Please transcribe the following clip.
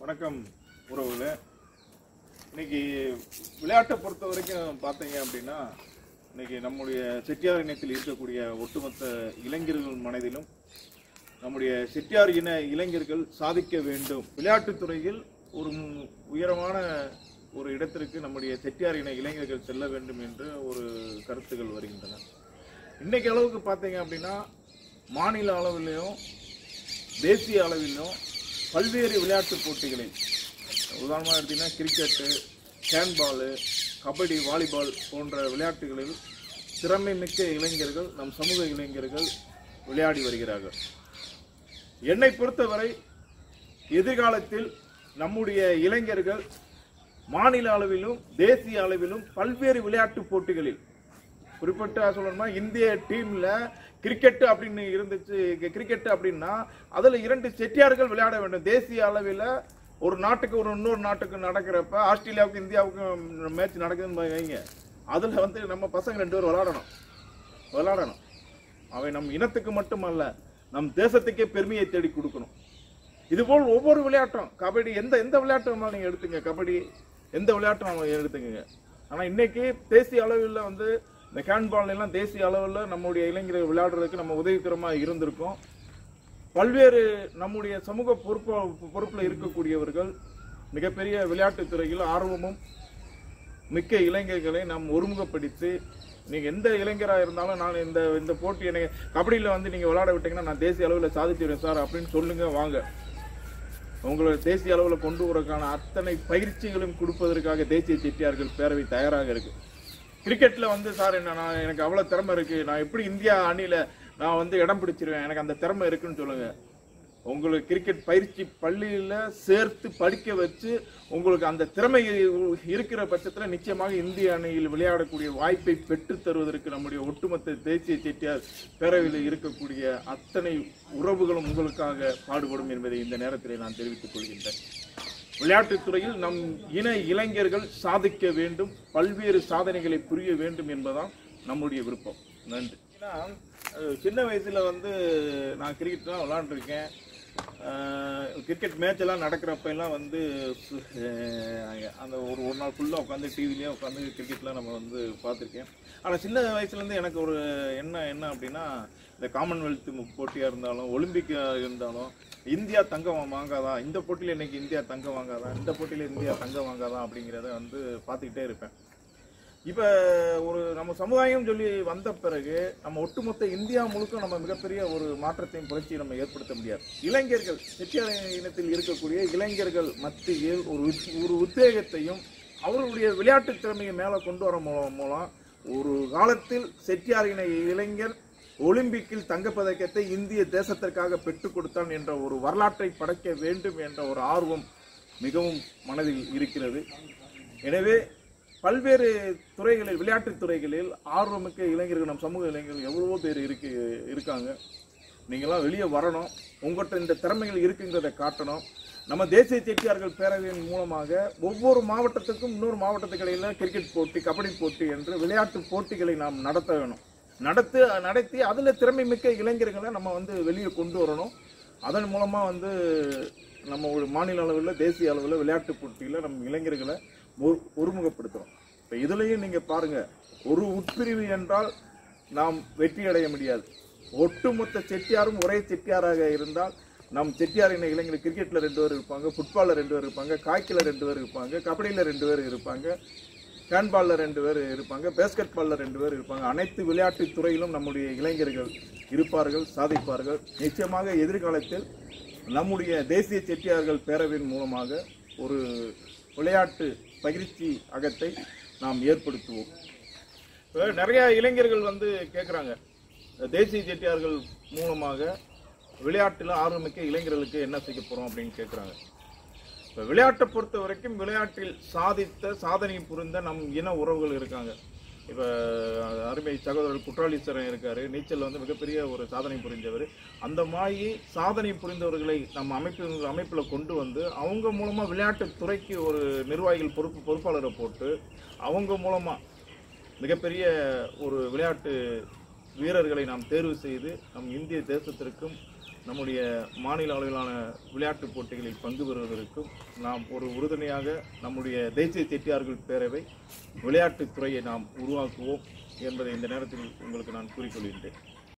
வணக்கம் உறவுகளே. இன்னைக்கு விளையாட்டை பொறுத்த வரைக்கும் பார்த்தீங்க அப்படின்னா, இன்னைக்கு நம்முடைய செட்டியார் இனத்தில் இருக்கக்கூடிய ஒட்டுமொத்த இளைஞர்கள் மனதிலும் நம்முடைய செட்டியார் இன இளைஞர்கள் சாதிக்க வேண்டும், விளையாட்டுத்துறையில் ஒரு உயரமான ஒரு இடத்திற்கு நம்முடைய செட்டியார் இன இளைஞர்கள் செல்ல வேண்டும் என்று ஒரு கருத்துகள் வருகின்றன. இன்னைக்கு அளவுக்கு பார்த்தீங்க அப்படின்னா, மாநில அளவிலையும் தேசிய அளவிலும் பல்வேறு விளையாட்டு போட்டிகளில், உதாரணமாக எடுத்தீங்கன்னா கிரிக்கெட்டு, ஹேண்ட்பாலு, கபடி, வாலிபால் போன்ற விளையாட்டுகளில் திறமை மிக்க இளைஞர்கள், நம் சமூக இளைஞர்கள் விளையாடி வருகிறார்கள். என்னை பொறுத்தவரை எதிர்காலத்தில் நம்முடைய இளைஞர்கள் மாநில அளவிலும் தேசிய அளவிலும் பல்வேறு விளையாட்டு போட்டிகளில், குறிப்பிட்ட சொல்லணும்னா இந்திய டீம்ல கிரிக்கெட் அப்படின்னு இருந்துச்சு, கிரிக்கெட் அப்படின்னா அதுல 2 செட்டியார்கள் விளையாட வேண்டும். தேசிய அளவில் ஒரு நாட்டுக்கு இன்னொரு நாட்டுக்கு நடக்கிறப்ப, ஆஸ்திரேலியாவுக்கு இந்தியாவுக்கும் மேட்ச் நடக்குதுன்னு வைங்க, அதுல நம்ம பசங்க 2 பேர் விளையாடணும். அவை நம் இனத்துக்கு மட்டுமல்ல, நம் தேசத்துக்கே பெருமையை தேடி கொடுக்கணும். இதுபோல் ஒவ்வொரு விளையாட்டும், கபடி, எந்த விளையாட்டும் நீங்க எடுத்துங்க, கபடி எந்த விளையாட்டும் எடுத்துங்க. ஆனா இன்னைக்கு தேசிய அளவில் இந்த ஹேண்ட்பால் எல்லாம் தேசிய அளவில் நம்முடைய இளைஞர்கள் விளையாடுறதுக்கு நம்ம உதவிகரமா இருந்திருக்கோம். பல்வேறு நம்முடைய சமூக பொறுப்புல இருக்கக்கூடியவர்கள் மிகப்பெரிய விளையாட்டுத் துறையில் ஆர்வமும் மிக்க இளைஞர்களை நாம் ஒருமுகப்படுத்தி, நீங்க எந்த இளைஞராக இருந்தாலும் நான் இந்த போட்டி எனக்கு கபடியில் நீங்க விளையாட விட்டீங்கன்னா நான் தேசிய அளவில் சாதிச்சுடுவேன் சார் அப்படின்னு சொல்லுங்க, வாங்க. உங்களை தேசிய அளவில் கொண்டு வரக்கான அத்தனை பயிற்சிகளும் கொடுப்பதற்காக தேசிய செட்டியார்கள் பேரவை தயாராக இருக்கு. கிரிக்கெட்ல சார் எனக்கு அவ்வளவு திறமை இருக்கு, நான் எப்படி இந்தியா அணியில நான் இடம் பிடிச்சிருவேன், எனக்கு அந்த திறமை இருக்குன்னு சொல்லுங்க. உங்களுக்கு கிரிக்கெட் பயிற்சி பள்ளியில சேர்த்து படிக்க வச்சு உங்களுக்கு அந்த திறமை இருக்கிற பட்சத்தில் நிச்சயமாக இந்திய அணியில் விளையாடக்கூடிய வாய்ப்பை பெற்று தருவதற்கு நம்முடைய ஒட்டுமொத்த தேசிய செட்டியார் பேரவையில் இருக்கக்கூடிய அத்தனை உறவுகளும் உங்களுக்காக பாடுபடும் என்பதை இந்த நேரத்தில் நான் தெரிவித்துக் கொள்கின்றேன். விளையாட்டுத்துறையில் நம் இன இளைஞர்கள் சாதிக்க வேண்டும், பல்வேறு சாதனைகளை புரிய வேண்டும் என்பதுதான் நம்முடைய விருப்பம். நன்றி. சின்ன வயசுல நான் கிரிக்கெட் தான் விளையாண்டுருக்கேன். கிரிக்கெட் மேட்ச் எல்லாம் நடக்கிறப்ப எல்லாம் அந்த ஒரு நாள் ஃபுல்லாக உட்காந்து டிவிலேயே உட்காந்து கிரிக்கெட்லாம் நம்ம பார்த்துருக்கேன். ஆனால் சின்ன வயசுலேருந்து எனக்கு ஒரு என்ன அப்படின்னா, இந்த காமன்வெல்த் போட்டியாக இருந்தாலும் ஒலிம்பிக்காக இருந்தாலும் இந்தியா தங்கம் வாங்காதா, இந்த போட்டியில் இன்னைக்கு இந்தியா தங்கம் வாங்காதா, இந்த போட்டியில் இந்தியா தங்கம் வாங்காதா அப்படிங்கிறத பார்த்துக்கிட்டே இருப்பேன். இப்போ நம்ம சமுதாயம் சொல்லி வந்த பிறகு நம்ம ஒட்டுமொத்த இந்தியா முழுக்க நம்ம மிகப்பெரிய ஒரு மாற்றத்தையும் புரட்சியை நம்ம ஏற்படுத்த முடியாது. இளைஞர்கள், செட்டியார் இனத்தில் இருக்கக்கூடிய இளைஞர்கள் மத்தியில் ஒரு உத்வேகத்தையும் அவர்களுடைய விளையாட்டு திறமையை மேலே கொண்டு வர மூலம் ஒரு காலத்தில் செட்டியார் இன இளைஞர் ஒலிம்பிக்கில் தங்கப்பதக்கத்தை இந்திய தேசத்திற்காக பெற்றுக் கொடுத்தான் என்ற ஒரு வரலாற்றை படைக்க வேண்டும் என்ற ஒரு ஆர்வம் மிகவும் மனதில் இருக்கிறது. எனவே பல்வேறு துறைகளில், விளையாட்டுத் துறைகளில் ஆர்வமிக்க இளைஞர்கள், நம் சமூக இளைஞர்கள் எவ்வளவோ பேர் இருக்காங்க. நீங்களாம் வெளியே வரணும், உங்கள்கிட்ட இந்த திறமைகள் இருக்குங்கிறத காட்டணும். நம்ம தேசிய செட்டியார்கள் பேரவையின் மூலமாக ஒவ்வொரு மாவட்டத்துக்கும் இன்னொரு மாவட்டத்துக்கு இடையில கிரிக்கெட் போட்டி, கபடி போட்டி என்று விளையாட்டு போட்டிகளை நாம் நடத்த வேணும். நடத்தி அதில் திறமை மிக்க இளைஞர்களை நம்ம வெளியே கொண்டு வரணும். அதன் மூலமா நம்ம ஒரு மாநில அளவில் தேசிய அளவில் விளையாட்டு போட்டியில் நம்ம இளைஞர்களை ஒருமுகப்படுத்துறோம். இப்போ இதுலையும் நீங்க பாருங்க, ஒரு உட்பிரிவு என்றால் நாம் வெற்றி அடைய முடியாது. ஒட்டுமொத்த செட்டியாரும் ஒரே செட்டியாராக இருந்தால் நம் செட்டியார் இன இளைஞர்கள் கிரிக்கெட்ல 2 பேர் இருப்பாங்க, ஃபுட்பால்ல 2 பேர் இருப்பாங்க, காய்க்கில் 2 பேர் இருப்பாங்க, கபடியில் 2 பேர் இருப்பாங்க, ஹேண்ட்பால்ல 2 பேர் இருப்பாங்க, பேஸ்கெட் பால்ல 2 பேர் இருப்பாங்க. அனைத்து விளையாட்டு துறையிலும் நம்முடைய இளைஞர்கள் இருப்பார்கள், சாதிப்பார்கள். நிச்சயமாக எதிர்காலத்தில் நம்முடைய தேசிய செட்டியார்கள் பேரவையின் மூலமாக ஒரு விளையாட்டு பயிற்சி அகத்தை நாம் ஏற்படுத்துவோம். நிறைய இளைஞர்கள் கேட்குறாங்க, தேசிய செட்டியார்கள் மூலமாக விளையாட்டில் ஆர்வமிக்க இளைஞர்களுக்கு என்ன செய்ய போறோம் அப்படின்னு கேட்குறாங்க. இப்போ விளையாட்டை பொறுத்த வரைக்கும் விளையாட்டில் சாதனை புரிந்த நம் இன உறவுகள் இருக்காங்க. இப்போ அருமை சகோதரர் குற்றாலீஸ்வரன் இருக்காரு, நீச்சல் மிகப்பெரிய ஒரு சாதனை புரிந்தவர். அந்த மாதிரி சாதனை புரிந்தவர்களை நம்ம அமைப்பில் கொண்டு அவங்க மூலமா விளையாட்டு துறைக்கு ஒரு நிர்வாகிகள் பொறுப்பாளரை போட்டு அவங்க மூலமா மிகப்பெரிய ஒரு விளையாட்டு வீரர்களை நாம் தேர்வு செய்து நம் இந்திய தேசத்திற்கும் நம்முடைய மாநில அளவிலான விளையாட்டுப் போட்டிகளில் பங்கு பெறுவதற்கும் நாம் ஒரு உறுதுணையாக நம்முடைய தேசிய செட்டியார்கள் பேரவை விளையாட்டுத் துறையை நாம் உருவாக்குவோம் என்பதை இந்த நேரத்தில் உங்களுக்கு நான் கூறிக்கொள்கின்றேன்.